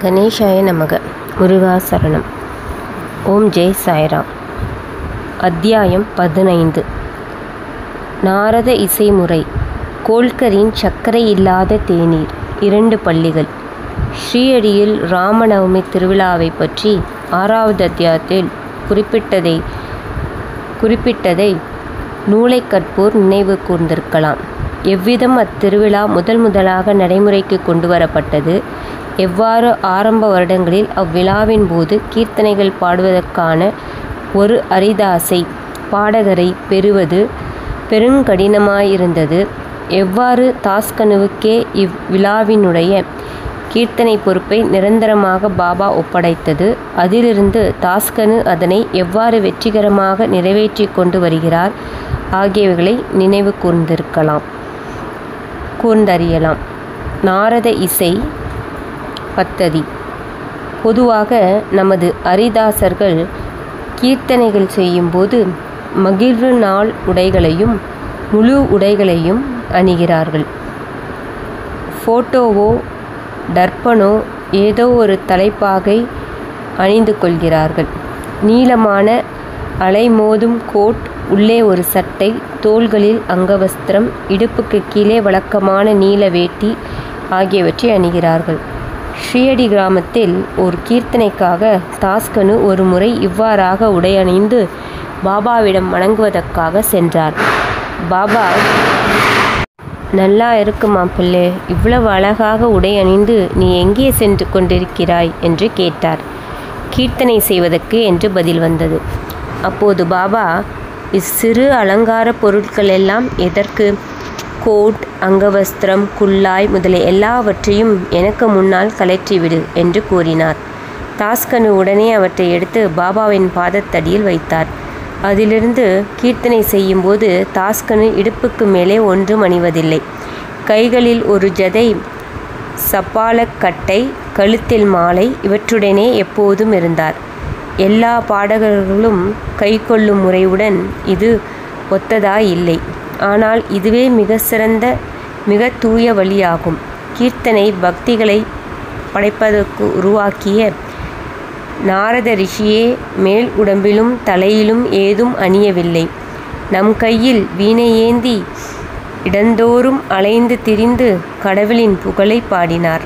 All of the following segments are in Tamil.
கணேசாய நமக. முருகா சரணம். ஓம் ஜெய் சாய்ராம். அத்தியாயம் 15. நாரத இசைமுறை. கோல்கரின் சர்க்கரை இல்லாத தேநீர். 2 பள்ளிகள். ஸ்ரீஅடியில் ராமநவமி திருவிழாவை பற்றி 6வது அத்தியாயத்தில் குறிப்பிட்டதை நூலை கற்போர் நினைவு கூர்ந்திருக்கலாம். எவ்விதம் அத்திருவிழா முதலாக நடைமுறைக்கு கொண்டு வரப்பட்டது, எவ்வாறு ஆரம்ப வருடங்களில் அவ்விழாவின் போது கீர்த்தனைகள் பாடுவதற்கான ஒரு அரிதாசை பாடகரை பெறுவது பெருங்கடினமாயிருந்தது, எவ்வாறு தாஸ்கனுவுக்கே இவ்விழாவினுடைய கீர்த்தனை பொறுப்பை நிரந்தரமாக பாபா ஒப்படைத்தது, அதிலிருந்து தாஸ்கனு அதனை எவ்வாறு வெற்றிகரமாக நிறைவேற்றி கொண்டு வருகிறார் ஆகியவைகளை நினைவு கூர்ந்தறியலாம். நாரத இசை பத்ததி. பொதுவாக நமது அரிதாசர்கள் கீர்த்தனைகள் செய்யும்போது மகிழ்வு நாள் உடைகளையும் முழு உடைகளையும் அணிகிறார்கள். ஃபோட்டோவோ டர்பனோ ஏதோ ஒரு தலைப்பாகை அணிந்து கொள்கிறார்கள். நீளமான அலைமோதும் கோட், உள்ளே ஒரு சட்டை, தோள்களில் அங்கவஸ்திரம், இடுப்புக்கு கீழே வழக்கமான நீல வேட்டி ஆகியவற்றை அணிகிறார்கள். ஸ்ரீஅடி கிராமத்தில் ஒரு கீர்த்தனைக்காக தாஸ்கனு ஒரு முறை இவ்வாறாக உடை அணிந்து பாபாவிடம் வணங்குவதற்காக சென்றார். பாபா, நல்லா இருக்குமா பிள்ளை, இவ்வளவு அழகாக உடை அணிந்து நீ எங்கே சென்று கொண்டிருக்கிறாய் என்று கேட்டார். கீர்த்தனை செய்வதற்கு என்று பதில் வந்தது. அப்போது பாபா, இச்சிறு அலங்கார பொருட்களெல்லாம் எதற்கு? கோட், அங்கவஸ்திரம், குல்லாய் முதலிய எல்லாவற்றையும் எனக்கு முன்னால் கழற்றிவிடு என்று கூறினார். தாஸ்கனு உடனே அவற்றை எடுத்து பாபாவின் பாதத்தடியில் வைத்தார். அதிலிருந்து கீர்த்தனை செய்யும்போது தாஸ்கனு இடுப்புக்கு மேலே ஒன்றும் அணிவதில்லை. கைகளில் ஒரு ஜதை சப்பாலக்கட்டை, கழுத்தில் மாலை, இவற்றுடனே எப்போதும் இருந்தார். எல்லா பாடகர்களும் கைக்கொள்ளும் முறையுடன் இது ஒத்ததாயில்லை. ஆனால் இதுவே மிக சிறந்த மிக தூய வழியாகும். கீர்த்தனை பக்திகளை படைப்பதற்கு உருவாக்கிய நாரத ரிஷியே மேல் உடம்பிலும் தலையிலும் ஏதும் அணியவில்லை. நம் கையில் வீணையேந்தி இடந்தோறும் அலைந்து திரிந்து கடவுளின் புகழை பாடினார்.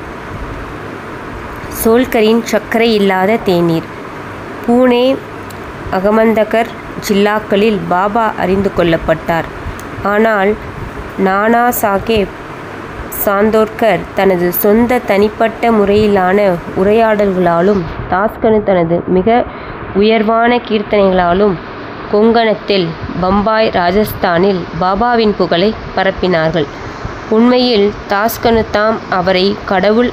சோல்கரின் சர்க்கரை இல்லாத தேநீர். பூனே, அகமந்தகர் ஜில்லாக்களில் பாபா அறிந்து கொள்ளப்பட்டார். ஆனால் நானா சாஹேப் சாந்தோர்கர் தனது சொந்த தனிப்பட்ட முறையிலான உரையாடல்களாலும் தாஸ்கனு தனது மிக உயர்வான கீர்த்தனைகளாலும் கொங்கணத்தில், பம்பாய், ராஜஸ்தானில் பாபாவின் புகழை பரப்பினார்கள். உண்மையில் தாஸ்கனு தாம் அவரை கடவுள்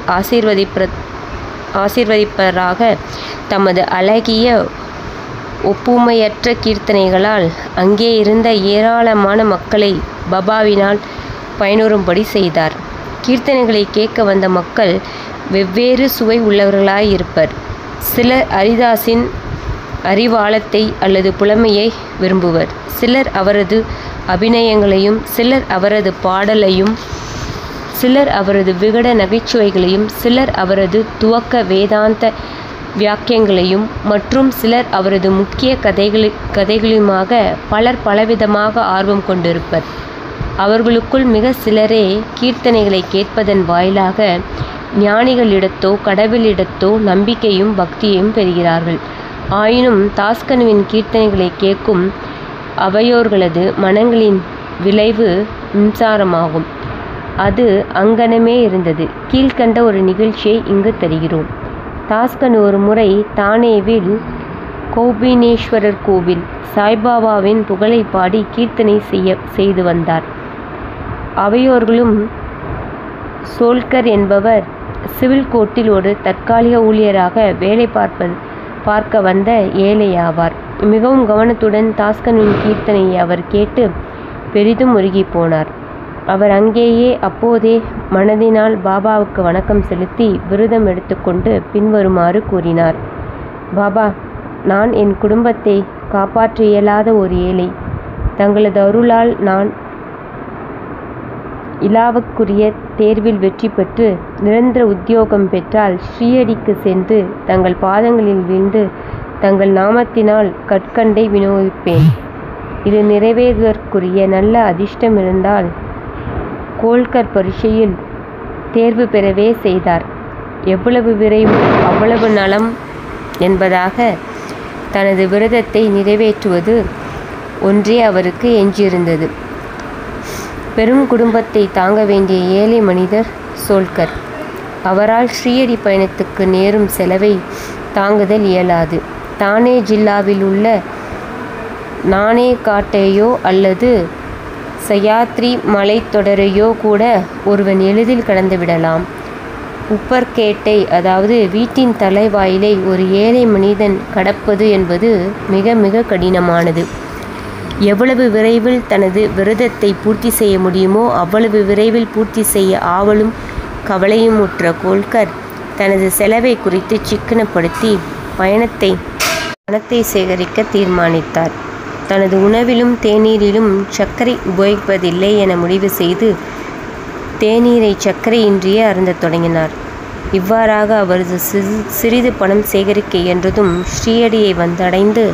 ஆசீர்வதிப்பதாக தமது அழகிய ஒப்புமையற்ற கீர்த்தனைகளால் அங்கே இருந்த ஏராளமான மக்களை பாபாவினால் பயனுறும்படி செய்தார். கீர்த்தனைகளை கேட்க வந்த மக்கள் வெவ்வேறு சுவை உள்ளவர்களாயிருப்பர். சிலர் அரிதாசின் அறிவாளத்தை அல்லது புலமையை விரும்புவர், சிலர் அவரது அபிநயங்களையும், சிலர் அவரது பாடலையும், சிலர் அவரது விகட நகைச்சுவைகளையும், சிலர் அவரது துவக்க வேதாந்த வியாக்கியங்களையும் மற்றும் சிலர் அவரது முக்கிய கதைகளுமாக பலர் பலவிதமாக ஆர்வம் கொண்டிருப்பர். அவர்களுக்குள் மிக சிலரே கீர்த்தனைகளை கேட்பதன் வாயிலாக ஞானிகளிடத்தோ கடவுளிடத்தோ நம்பிக்கையும் பக்தியையும் பெறுகிறார்கள். ஆயினும் தாஸ்கனுவின் கீர்த்தனைகளை கேட்கும் அவையோர்களது மனங்களின் விளைவு மின்சாரமாகும். அது அங்கனமே இருந்தது. கீழ்கண்ட ஒரு நிகழ்ச்சியை இங்கு தருகிறோம். தாஸ்கனு ஒரு முறை தானேவில் கௌபினேஸ்வரர் கோவில் சாய்பாபாவின் புகழை பாடி கீர்த்தனை செய்து வந்தார். அவையோர்களும் சோல்கர் என்பவர் சிவில் கோர்ட்டில் ஒரு தற்காலிக ஊழியராக வேலை பார்க்க வந்த ஏழையாவார். மிகவும் கவனத்துடன் தாஸ்கனுவின் கீர்த்தனையை அவர் கேட்டு பெரிதும் உருகி போனார். அவர் அங்கேயே அப்போதே மனதினால் பாபாவுக்கு வணக்கம் செலுத்தி விரதம் எடுத்துக்கொண்டு பின்வருமாறு கூறினார். பாபா, நான் என் குடும்பத்தை காப்பாற்ற இயலாத ஒரு ஏழை. தங்களது அருளால் நான் இலாவுக்குரிய தேர்வில் வெற்றி பெற்று நிரந்தர உத்தியோகம் பெற்றால் ஸ்ரீயடிக்கு சென்று தங்கள் பாதங்களில் வீழ்ந்து தங்கள் நாமத்தினால் கற்கண்டை விநியோகிப்பேன். இது நிறைவேறுவதற்குரிய நல்ல அதிர்ஷ்டம் இருந்தால் கோல்கர் பரீட்சையில் தேர்வு பெறவே செய்தார். எவ்வளவு விரைவு அவ்வளவு நலம் என்பதாக தனது விரதத்தை நிறைவேற்றுவது ஒன்றே அவருக்கு எஞ்சியிருந்தது. பெரும் குடும்பத்தை தாங்க வேண்டிய ஏழை மனிதர் சோல்கர். அவரால் ஸ்ரீயடி பயணத்துக்கு நேரும் செலவை தாங்குதல் இயலாது. தானே ஜில்லாவில் உள்ள நானேகாட்டையோ அல்லது சயாத்ரி மலைத்தொடரையோ கூட ஒருவன் எளிதில் கடந்துவிடலாம். உப்பர்கேட்டை, அதாவது வீட்டின் தலைவாயிலை ஒரு ஏழை மனிதன் கடப்பது என்பது மிக மிக கடினமானது. எவ்வளவு விரைவில் தனது விரதத்தை பூர்த்தி செய்ய முடியுமோ அவ்வளவு விரைவில் பூர்த்தி செய்ய ஆவலும் கவலையும் உற்ற கோல்கர் தனது செலவை குறித்து சிக்கனப்படுத்தி பணத்தை சேகரிக்க தீர்மானித்தார். தனது உணவிலும் தேநீரிலும் சர்க்கரை உபயோகிப்பதில்லை என முடிவு செய்து தேநீரை சர்க்கரையின்றியே அருந்தத் தொடங்கினார். இவ்வாறாக அவரது சிறிது பணம் சேகரிக்க இயன்றதும் ஸ்ரீயடியை வந்தடைந்து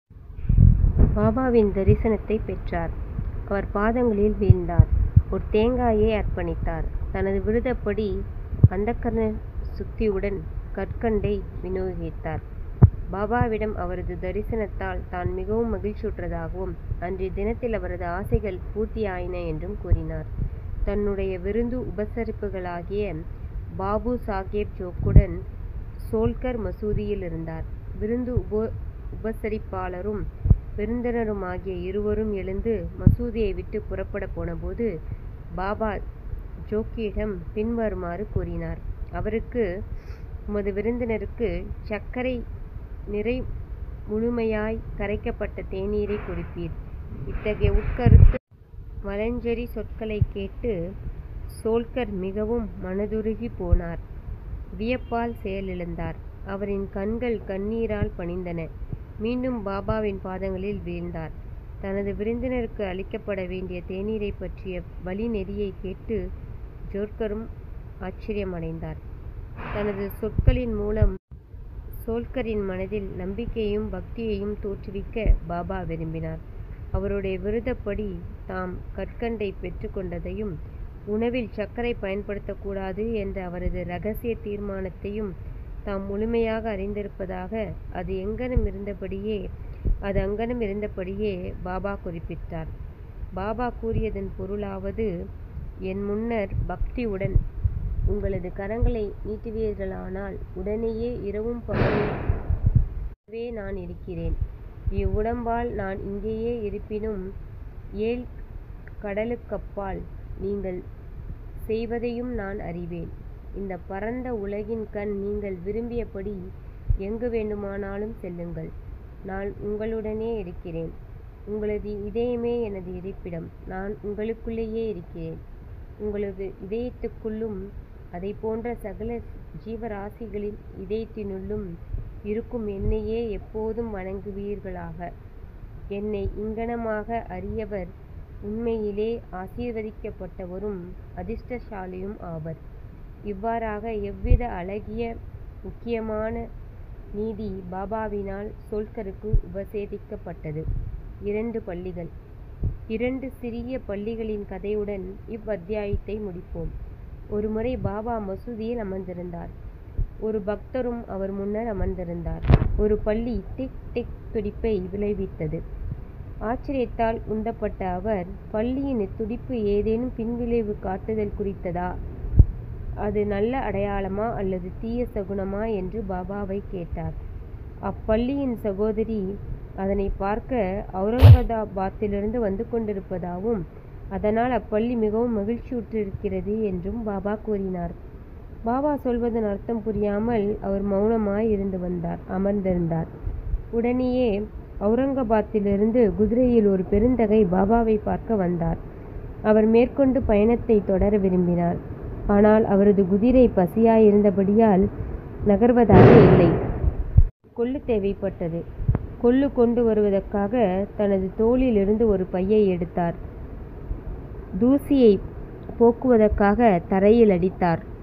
பாபாவின் தரிசனத்தை பெற்றார். அவர் பாதங்களில் வீழ்ந்தார். ஒரு தேங்காயை அர்ப்பணித்தார். தனது விருதப்படி அந்தக்கரண சுத்தியுடன் கற்கண்டை விநியோகித்தார். பாபாவிடம் அவரது தரிசனத்தால் தான் மிகவும் மகிழ்ச்சியுற்றதாகவும் அன்றைய தினத்தில் அவரது ஆசைகள் பூர்த்தியாயின என்றும் கூறினார். தன்னுடைய விருந்து உபசரிப்புகளாகிய பாபு சாஹேப் ஜோக்குடன் சோல்கர் மசூதியில் இருந்தார். விருந்து உபசரிப்பாளரும் விருந்தினருமாகிய இருவரும் எழுந்து மசூதியை விட்டு புறப்பட போனபோது பாபா ஜோக்கியிடம் பின்வருமாறு கூறினார். அவருக்கு, உமது விருந்தினருக்கு சர்க்கரை நிறை முழுமையாய் கரைக்கப்பட்ட தேநீரை கொடுப்பீர். இத்தகைய உட்கருத்து மலஞ்சரி சொற்களை கேட்டு சோல்கர் மிகவும் மனதுருகி போனார். வியப்பால் செயலிழந்தார். அவரின் கண்கள் கண்ணீரால் பணிந்தன. மீண்டும் பாபாவின் பாதங்களில் வீழ்ந்தார். தனது விருந்தினருக்கு அளிக்கப்பட வேண்டிய தேநீரை பற்றிய வழிநெறியை கேட்டு ஜோர்கரும் ஆச்சரியமடைந்தார். தனது சொற்களின் மூலம் சோல்கரின் மனதில் நம்பிக்கையையும் பக்தியையும் தோற்றுவிக்க பாபா விரும்பினார். அவருடைய விருதப்படி தாம் கற்கண்டை பெற்று கொண்டதையும் உணவில் சர்க்கரை பயன்படுத்தக்கூடாது என்ற அவரது இரகசிய தீர்மானத்தையும் தாம் முழுமையாக அறிந்திருப்பதாக அது அங்கனம் இருந்தபடியே பாபா குறிப்பிட்டார். பாபா கூறியதன் பொருளாவது, என் முன்னர் பக்தியுடன் உங்களது கரங்களை நீட்டுவீர்களானால் உடனேயே இரவும் பகலுமே நான் இருக்கிறேன். இவ்வுடம்பால் நான் இங்கேயே இருப்பினும் ஏழ் கடலுக்கப்பால் நீங்கள் செய்வதையும் நான் அறிவேன். இந்த பரந்த உலகின் கண் நீங்கள் விரும்பியபடி எங்கு வேண்டுமானாலும் செல்லுங்கள். நான் உங்களுடனே இருக்கிறேன். உங்களது இதயமே எனது இருப்பிடம். நான் உங்களுக்குள்ளேயே இருக்கிறேன். உங்களது இதயத்துக்குள்ளும் அதை போன்ற சகல ஜீவராசிகளின் இதயத்தினுள்ளும் இருக்கும் என்னையே எப்போதும் வணங்குவீர்களாக. என்னை இங்கனமாக அறியவர் உண்மையிலே ஆசீர்வதிக்கப்பட்டவரும் அதிர்ஷ்டசாலியும் ஆவர். இவ்வாறாக எவ்வித அழகிய முக்கியமான நீதி பாபாவினால் சோல்கருக்கு உபதேசிக்கப்பட்டது. 2 பள்ளிகள். 2 சிறிய பள்ளிகளின் கதையுடன் இவ்வத்தியாயத்தை முடிப்போம். ஒருமுறை பாபா மசூதியில் அமர்ந்திருந்தார். ஒரு பக்தரும் அவர் முன்னர் அமர்ந்திருந்தார். ஒரு பள்ளி டிக் டிக் துடிப்பை விளைவித்தது. ஆச்சரியத்தால் உந்தப்பட்ட அவர், பள்ளியின் துடிப்பு ஏதேனும் பின்விளைவு காட்டுதல் குறித்ததா? அது நல்ல அடையாளமா அல்லது தீய சகுனமா என்று பாபாவை கேட்டார். அப்பள்ளியின் சகோதரி அதனை பார்க்க அவுரங்காபாத்திலிருந்து வந்து கொண்டிருப்பதாகவும் அதனால் அப்பள்ளி மிகவும் மகிழ்ச்சியுற்றிருக்கிறது என்றும் பாபா கூறினார். பாபா சொல்வதன் அர்த்தம் புரியாமல் அவர் மௌனமாய் அமர்ந்திருந்தார். உடனேயே அவுரங்காபாத்திலிருந்து குதிரையில் ஒரு பெருந்தகை பாபாவை பார்க்க வந்தார். அவர் மேற்கொண்டு பயணத்தை தொடர விரும்பினார். ஆனால் அவரது குதிரை பசியாயிருந்தபடியால் நகர்வதாக இல்லை. கொள்ளு தேவைப்பட்டது. கொள்ளு கொண்டு வருவதற்காக தனது தோளிலிருந்து ஒரு பையை எடுத்தார். தூசியை போக்குவதற்காக தரையில் அடித்தார்.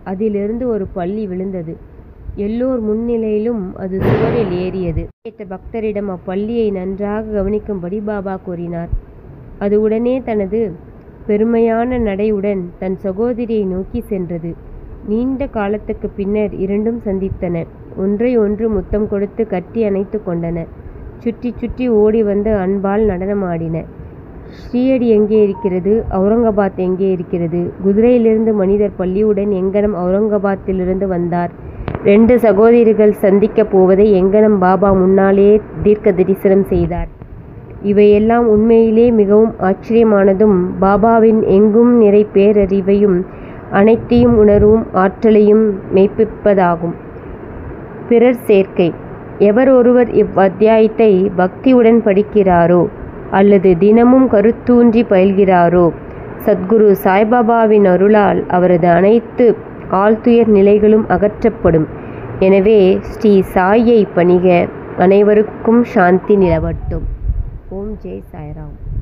அதிலிருந்து ஒரு பல்லி விழுந்தது. எல்லோர் முன்னிலையிலும் அது சுவரில் ஏறியது. கேட்ட பக்தரிடம் அப்பள்ளியை நன்றாக கவனிக்கும்படி பாபா கூறினார். அது உடனே தனது பெருமையான நடையுடன் தன் சகோதரியை நோக்கி சென்றது. நீண்ட காலத்துக்கு பின்னர் இரண்டும் சந்தித்தன. ஒன்றை ஒன்று முத்தம் கொடுத்து கட்டி அணைத்து கொண்டன. சுற்றி சுற்றி ஓடி வந்து அன்பால் நடனமாடின. ஸ்ரீயடி எங்கே இருக்கிறது? அவுரங்காபாத் எங்கே இருக்கிறது? குதிரையிலிருந்து மனிதர் பள்ளியுடன் எங்கனம் அவுரங்காபாத்திலிருந்து வந்தார்? 2 சகோதரிகள் சந்திக்கப் போவதை எங்கனம் பாபா முன்னாலேயே தீர்க்க தரிசனம் செய்தார். இவையெல்லாம் உண்மையிலே மிகவும் ஆச்சரியமானதும் பாபாவின் எங்கும் நிறை பேரறிவையும் அனைத்தையும் உணர்வும் ஆற்றலையும் மெய்ப்பிப்பதாகும். பிறர் சேர்க்கை. எவர் ஒருவர் இவ்வத்தியாயத்தை பக்தியுடன் படிக்கிறாரோ அல்லது தினமும் கருத்தூன்றி பயில்கிறாரோ, சத்குரு சாய்பாபாவின் அருளால் அவரது அனைத்து ஆழ்துயர் நிலைகளும் அகற்றப்படும். எனவே ஸ்ரீ சாயை பணிக. அனைவருக்கும் சாந்தி நிலவட்டும். ஓம் ஜெய் சாய்ராம்.